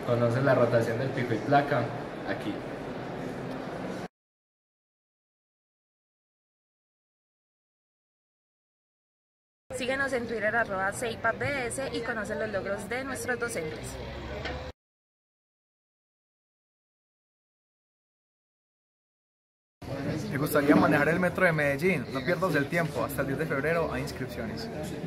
Conoce la rotación del pico y placa aquí. Síguenos en Twitter @CEIPABS y conoce los logros de nuestros docentes. ¿Te gustaría manejar el metro de Medellín? No pierdas el tiempo, hasta el 10 de febrero hay inscripciones.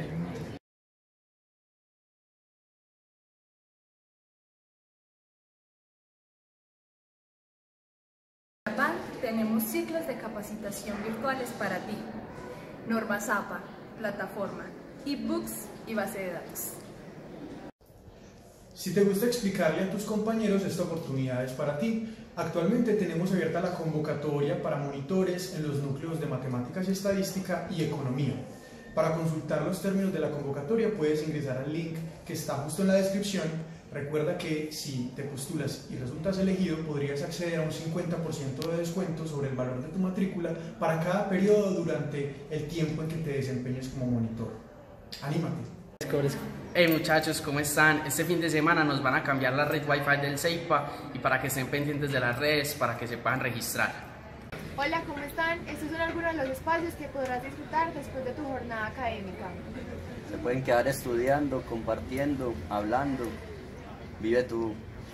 Tenemos ciclos de capacitación virtuales para ti. Norma Zapa, plataforma, ebooks y base de datos. Si te gusta explicarle a tus compañeros, esta oportunidad es para ti. Actualmente tenemos abierta la convocatoria para monitores en los núcleos de Matemáticas y Estadística y Economía. Para consultar los términos de la convocatoria puedes ingresar al link que está justo en la descripción. Recuerda que si te postulas y resultas elegido, podrías acceder a un 50% de descuento sobre el valor de tu matrícula para cada periodo durante el tiempo en que te desempeñes como monitor. ¡Anímate! Hey muchachos, ¿cómo están? Este fin de semana nos van a cambiar la red Wi-Fi del CEIPA y para que estén pendientes de las redes, para que se puedan registrar. Hola, ¿cómo están? Estos son algunos de los espacios que podrás disfrutar después de tu jornada académica. Se pueden quedar estudiando, compartiendo, hablando. Vive tú.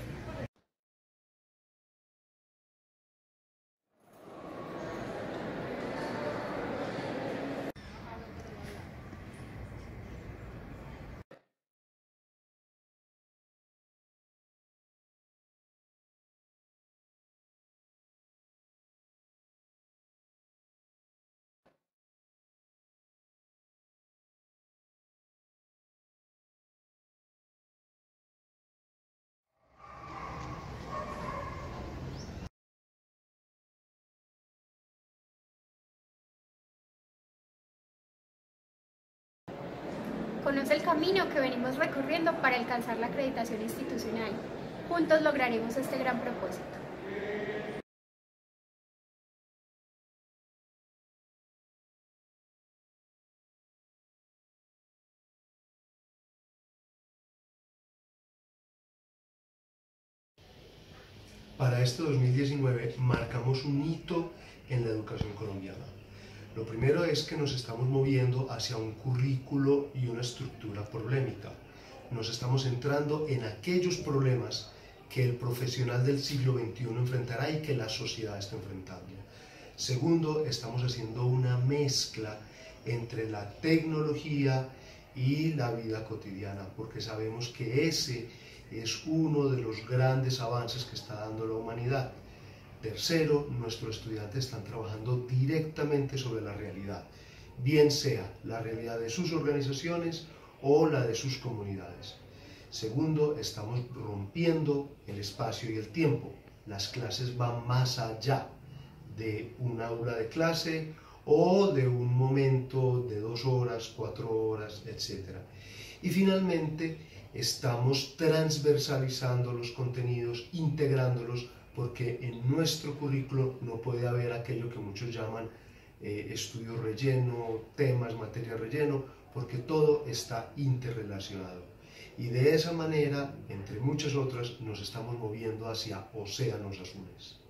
Conoce el camino que venimos recorriendo para alcanzar la acreditación institucional. Juntos lograremos este gran propósito. Para este 2019 marcamos un hito en la educación colombiana. Lo primero es que nos estamos moviendo hacia un currículo y una estructura problemática. Nos estamos centrando en aquellos problemas que el profesional del siglo XXI enfrentará y que la sociedad está enfrentando. Segundo, estamos haciendo una mezcla entre la tecnología y la vida cotidiana, porque sabemos que ese es uno de los grandes avances que está dando la humanidad. Tercero, nuestros estudiantes están trabajando directamente sobre la realidad, bien sea la realidad de sus organizaciones o la de sus comunidades. Segundo, estamos rompiendo el espacio y el tiempo. Las clases van más allá de un aula de clase o de un momento de 2 horas, 4 horas, etc. Y finalmente, estamos transversalizando los contenidos, integrándolos, porque en nuestro currículo no puede haber aquello que muchos llaman estudio relleno, temas, materia relleno, porque todo está interrelacionado. Y de esa manera, entre muchas otras, nos estamos moviendo hacia océanos azules.